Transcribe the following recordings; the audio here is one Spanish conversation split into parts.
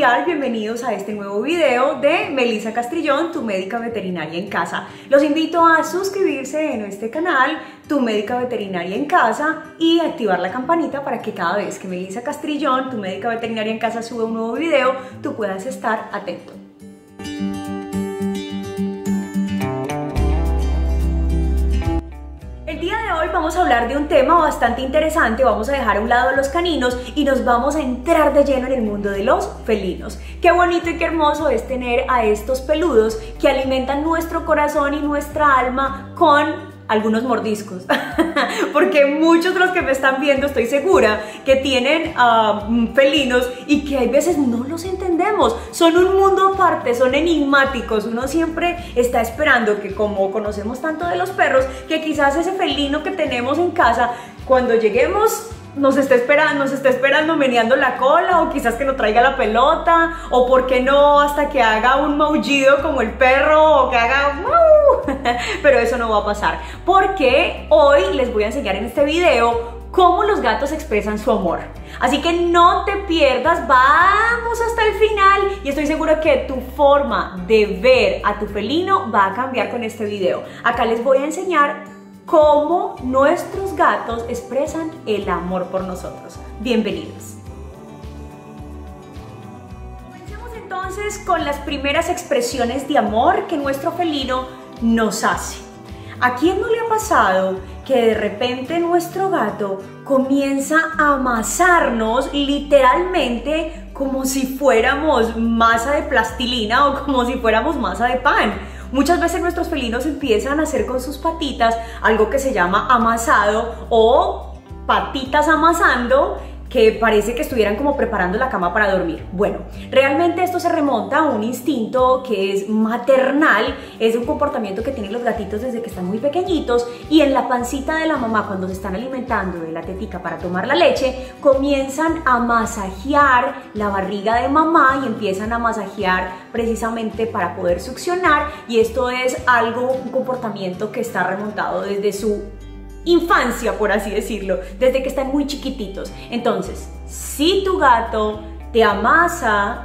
cordial, bienvenidos a este nuevo video de Melissa Castrillón, tu médica veterinaria en casa. Los invito a suscribirse en este canal, tu médica veterinaria en casa, y activar la campanita para que cada vez que Melissa Castrillón, tu médica veterinaria en casa, sube un nuevo video, tú puedas estar atento. Vamos a hablar de un tema bastante interesante. Vamos a dejar a un lado los caninos y nos vamos a entrar de lleno en el mundo de los felinos. Qué bonito y qué hermoso es tener a estos peludos que alimentan nuestro corazón y nuestra alma con algunos mordiscos, porque muchos de los que me están viendo estoy segura que tienen felinos y que hay veces no los entendemos, son un mundo aparte, son enigmáticos. Uno siempre está esperando que, como conocemos tanto de los perros, que quizás ese felino que tenemos en casa, cuando lleguemos nos está esperando meneando la cola, o quizás que nos traiga la pelota, o por qué no hasta que haga un maullido como el perro, o que haga ¡wow! Pero eso no va a pasar, porque hoy les voy a enseñar en este video cómo los gatos expresan su amor. Así que no te pierdas, vamos hasta el final, y estoy segura que tu forma de ver a tu felino va a cambiar con este video. Acá les voy a enseñar cómo nuestros gatos expresan el amor por nosotros. Bienvenidos. Comencemos entonces con las primeras expresiones de amor que nuestro felino nos hace. ¿A quién no le ha pasado que de repente nuestro gato comienza a amasarnos literalmente como si fuéramos masa de plastilina o como si fuéramos masa de pan? Muchas veces nuestros felinos empiezan a hacer con sus patitas algo que se llama amasado o patitas amasando, que parece que estuvieran como preparando la cama para dormir. Bueno, realmente esto se remonta a un instinto que es maternal, es un comportamiento que tienen los gatitos desde que están muy pequeñitos, y en la pancita de la mamá, cuando se están alimentando de la tetica para tomar la leche, comienzan a masajear la barriga de mamá y empiezan a masajear precisamente para poder succionar, y esto es un comportamiento que está remontado desde su infancia, por así decirlo, desde que están muy chiquititos. Entonces, si tu gato te amasa,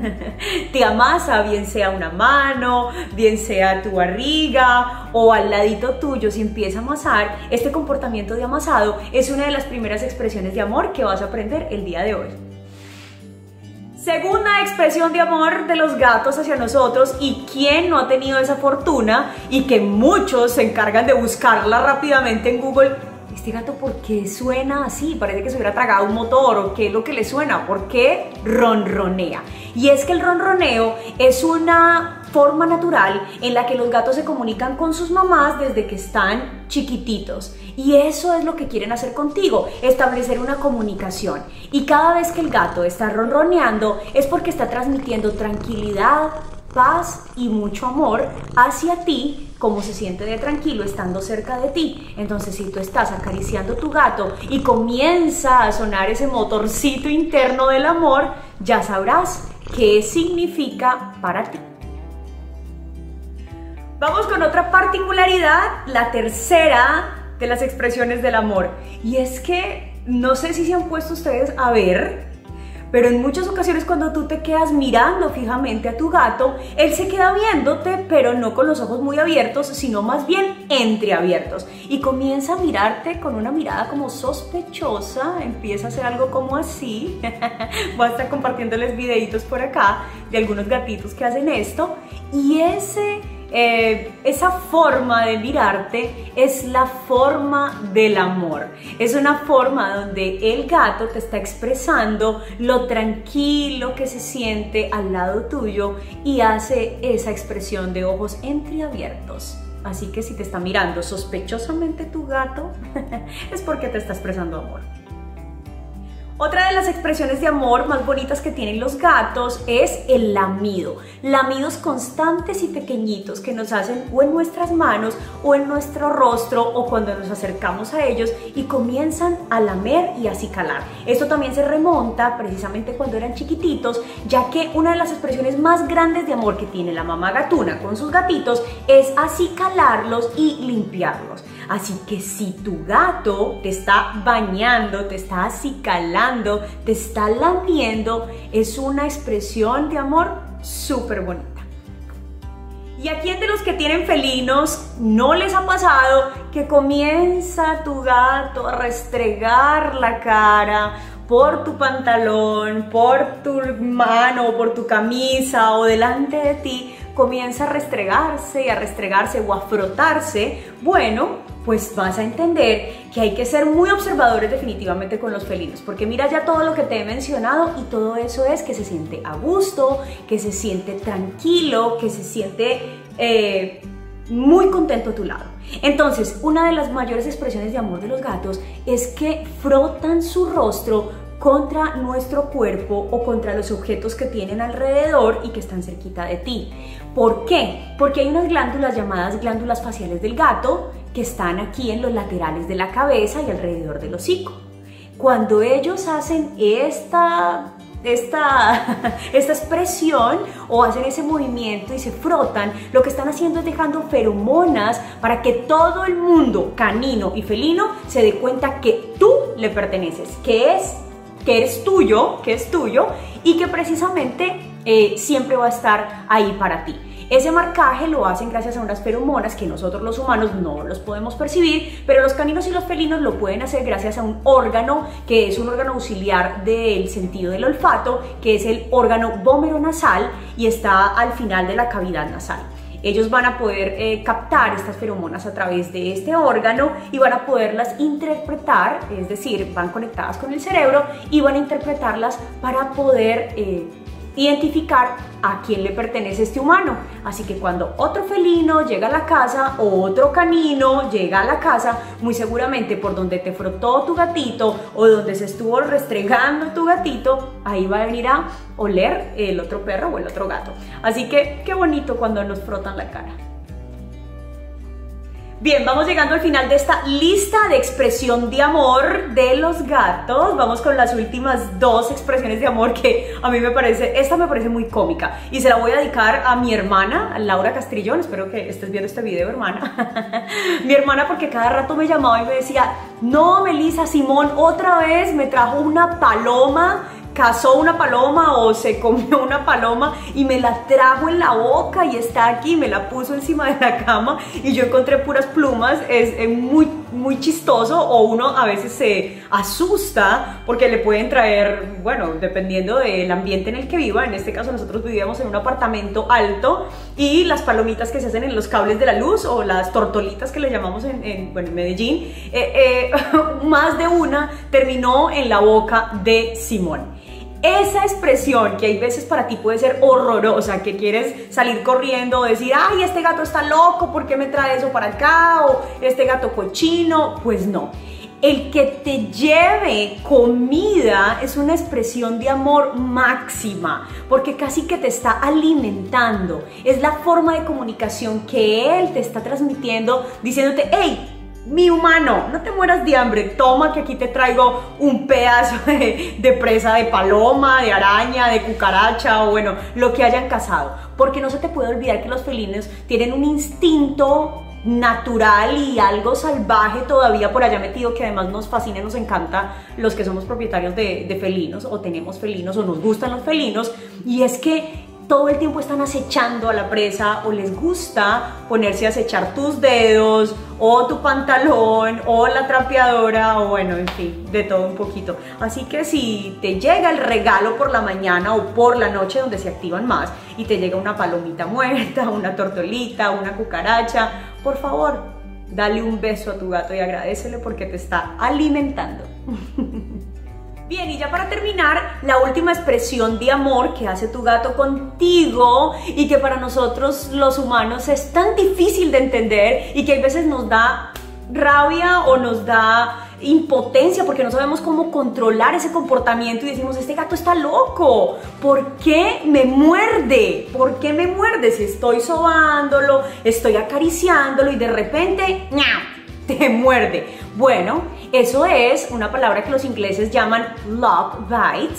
bien sea una mano, bien sea tu barriga o al ladito tuyo, si empieza a amasar, este comportamiento de amasado es una de las primeras expresiones de amor que vas a aprender el día de hoy. Segunda expresión de amor de los gatos hacia nosotros, y quién no ha tenido esa fortuna y que muchos se encargan de buscarla rápidamente en Google. Este gato, ¿por qué suena así? Parece que se hubiera tragado un motor, o qué es lo que le suena, ¿por qué ronronea? Y es que el ronroneo es una forma natural en la que los gatos se comunican con sus mamás desde que están chiquititos, y eso es lo que quieren hacer contigo, establecer una comunicación. Y cada vez que el gato está ronroneando es porque está transmitiendo tranquilidad, paz y mucho amor hacia ti, como se siente de tranquilo estando cerca de ti. Entonces, si tú estás acariciando a tu gato y comienza a sonar ese motorcito interno del amor, ya sabrás qué significa para ti. Vamos con otra particularidad, la tercera de las expresiones del amor, y es que no sé si se han puesto ustedes a ver, pero en muchas ocasiones cuando tú te quedas mirando fijamente a tu gato, él se queda viéndote, pero no con los ojos muy abiertos, sino más bien entreabiertos, y comienza a mirarte con una mirada como sospechosa, empieza a hacer algo como así. Voy a estar compartiéndoles videitos por acá de algunos gatitos que hacen esto, y esa forma de mirarte es la forma del amor. Es una forma donde el gato te está expresando lo tranquilo que se siente al lado tuyo y hace esa expresión de ojos entreabiertos. Así que si te está mirando sospechosamente tu gato, es porque te está expresando amor. Otra de las expresiones de amor más bonitas que tienen los gatos es el lamido. Lamidos constantes y pequeñitos que nos hacen o en nuestras manos o en nuestro rostro, o cuando nos acercamos a ellos y comienzan a lamer y acicalar. Esto también se remonta precisamente cuando eran chiquititos, ya que una de las expresiones más grandes de amor que tiene la mamá gatuna con sus gatitos es acicalarlos y limpiarlos. Así que si tu gato te está bañando, te está acicalando, te está lamiendo, es una expresión de amor súper bonita. ¿Y a quién de los que tienen felinos no les ha pasado que comienza tu gato a restregar la cara por tu pantalón, por tu mano, por tu camisa o delante de ti? Comienza a restregarse o a frotarse. Bueno, pues vas a entender que hay que ser muy observadores definitivamente con los felinos, porque mira ya todo lo que te he mencionado y todo eso es que se siente a gusto, que se siente tranquilo, que se siente muy contento a tu lado. Entonces, una de las mayores expresiones de amor de los gatos es que frotan su rostro contra nuestro cuerpo o contra los objetos que tienen alrededor y que están cerquita de ti. ¿Por qué? Porque hay unas glándulas llamadas glándulas faciales del gato que están aquí en los laterales de la cabeza y alrededor del hocico. Cuando ellos hacen esta expresión o hacen ese movimiento y se frotan, lo que están haciendo es dejando feromonas para que todo el mundo canino y felino se dé cuenta que tú le perteneces, que eres tuyo, que es tuyo y que precisamente siempre va a estar ahí para ti. Ese marcaje lo hacen gracias a unas feromonas que nosotros los humanos no los podemos percibir, pero los caninos y los felinos lo pueden hacer gracias a un órgano que es un órgano auxiliar del sentido del olfato, que es el órgano vomeronasal y está al final de la cavidad nasal. Ellos van a poder captar estas feromonas a través de este órgano y van a poderlas interpretar, es decir, van conectadas con el cerebro y van a interpretarlas para poder identificar a quién le pertenece este humano. Así que cuando otro felino llega a la casa o otro canino llega a la casa, muy seguramente por donde te frotó tu gatito o donde se estuvo restregando tu gatito, ahí va a venir a oler el otro perro o el otro gato. Así que qué bonito cuando nos frotan la cara. Bien, vamos llegando al final de esta lista de expresión de amor de los gatos. Vamos con las últimas dos expresiones de amor que a mí esta me parece muy cómica y se la voy a dedicar a mi hermana, a Laura Castrillón. Espero que estés viendo este video, hermana. Mi hermana, porque cada rato me llamaba y me decía: no, Melissa, Simón otra vez me trajo una paloma, cazó una paloma o se comió una paloma y me la trajo en la boca y está aquí, me la puso encima de la cama y yo encontré puras plumas. Es muy chistoso, o uno a veces se asusta porque le pueden traer, bueno, dependiendo del ambiente en el que viva. En este caso nosotros vivíamos en un apartamento alto y las palomitas que se hacen en los cables de la luz, o las tortolitas que le llamamos en Medellín, más de una terminó en la boca de Simón. Esa expresión que hay veces para ti puede ser horrorosa, que quieres salir corriendo o decir: ay, este gato está loco, ¿por qué me trae eso para acá? O este gato cochino. Pues no. El que te lleve comida es una expresión de amor máxima, porque casi que te está alimentando. Es la forma de comunicación que él te está transmitiendo, diciéndote: hey, mi humano, no te mueras de hambre, toma que aquí te traigo un pedazo de presa de paloma, de araña, de cucaracha o bueno, lo que hayan cazado. Porque no se te puede olvidar que los felinos tienen un instinto natural y algo salvaje todavía por allá metido, que además nos fascina y nos encanta los que somos propietarios de felinos o tenemos felinos o nos gustan los felinos, y es que todo el tiempo están acechando a la presa, o les gusta ponerse a acechar tus dedos o tu pantalón o la trapeadora o bueno, en fin, de todo un poquito. Así que si te llega el regalo por la mañana o por la noche, donde se activan más, y te llega una palomita muerta, una tortolita, una cucaracha, por favor, dale un beso a tu gato y agradécele porque te está alimentando. Bien, y ya para terminar, la última expresión de amor que hace tu gato contigo y que para nosotros los humanos es tan difícil de entender y que a veces nos da rabia o nos da impotencia porque no sabemos cómo controlar ese comportamiento y decimos: este gato está loco, ¿por qué me muerde? ¿Por qué me muerde? Si estoy sobándolo, estoy acariciándolo y de repente ¡ñau!, te muerde. Bueno, eso es una palabra que los ingleses llaman love bites,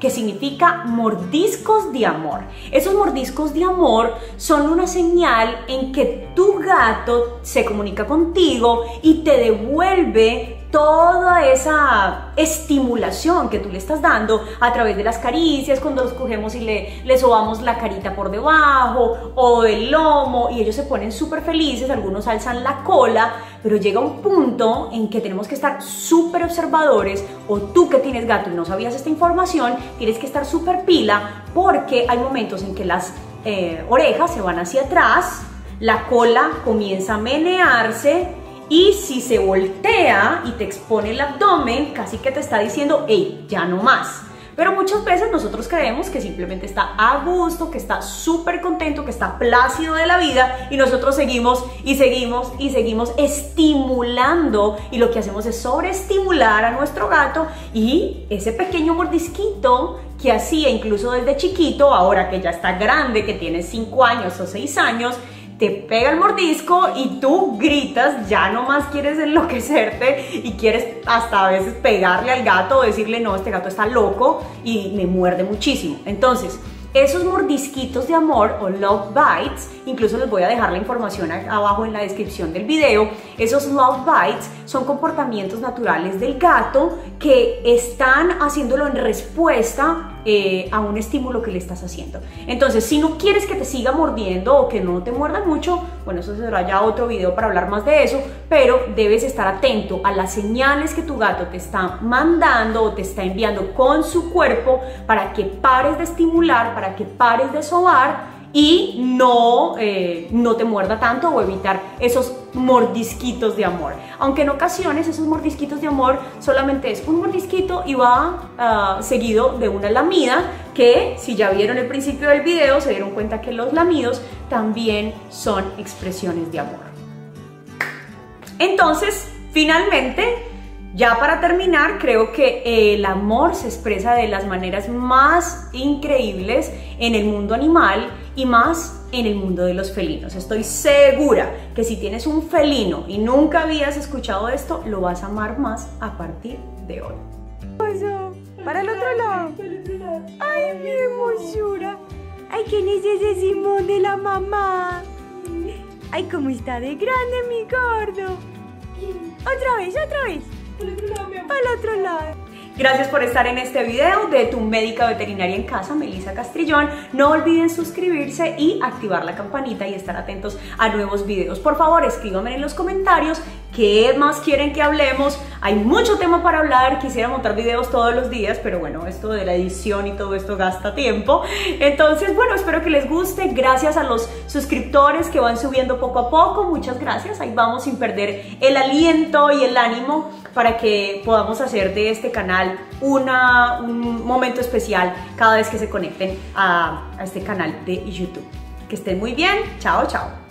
que significa mordiscos de amor. Esos mordiscos de amor son una señal en que tu gato se comunica contigo y te devuelve toda esa estimulación que tú le estás dando a través de las caricias, cuando los cogemos y le sobamos la carita por debajo o el lomo, y ellos se ponen súper felices, algunos alzan la cola, pero llega un punto en que tenemos que estar súper observadores, o tú que tienes gato y no sabías esta información, tienes que estar súper pila, porque hay momentos en que las orejas se van hacia atrás, la cola comienza a menearse, y si se voltea y te expone el abdomen, casi que te está diciendo, hey, ya no más. Pero muchas veces nosotros creemos que simplemente está a gusto, que está súper contento, que está plácido de la vida, y nosotros seguimos y seguimos y seguimos estimulando, y lo que hacemos es sobreestimular a nuestro gato, y ese pequeño mordisquito que hacía incluso desde chiquito, ahora que ya está grande, que tiene 5 años o 6 años, te pega el mordisco y tú gritas, ya no más quieres enloquecerte y quieres hasta a veces pegarle al gato o decirle, no, este gato está loco y me muerde muchísimo. Entonces, esos mordisquitos de amor o love bites, incluso les voy a dejar la información abajo en la descripción del video, esos love bites son comportamientos naturales del gato que están haciéndolo en respuesta a un estímulo que le estás haciendo. Entonces, si no quieres que te siga mordiendo o que no te muerda mucho, bueno, eso será ya otro video para hablar más de eso, pero debes estar atento a las señales que tu gato te está mandando o te está enviando con su cuerpo para que pares de estimular, para que pares de sobar y no te muerda tanto, o evitar esos mordisquitos de amor. Aunque en ocasiones esos mordisquitos de amor solamente es un mordisquito y va seguido de una lamida, que si ya vieron el principio del video se dieron cuenta que los lamidos también son expresiones de amor. Entonces, finalmente, ya para terminar, creo que el amor se expresa de las maneras más increíbles en el mundo animal y más en el mundo de los felinos. Estoy segura que si tienes un felino y nunca habías escuchado esto, lo vas a amar más a partir de hoy. Para el otro lado. Ay, mi hermosura. Ay, ¿quién es ese Simón de la mamá? Ay, cómo está de grande mi gordo. Otra vez, otra vez. Para el otro lado. Gracias por estar en este video de tu médica veterinaria en casa, Melissa Castrillón. No olviden suscribirse y activar la campanita y estar atentos a nuevos videos. Por favor, escríbanme en los comentarios qué más quieren que hablemos. Hay mucho tema para hablar, quisiera montar videos todos los días, pero bueno, esto de la edición y todo esto gasta tiempo. Entonces, bueno, espero que les guste. Gracias a los suscriptores que van subiendo poco a poco, muchas gracias. Ahí vamos sin perder el aliento y el ánimo para que podamos hacer de este canal un momento especial cada vez que se conecten a este canal de YouTube. Que estén muy bien. Chao, chao.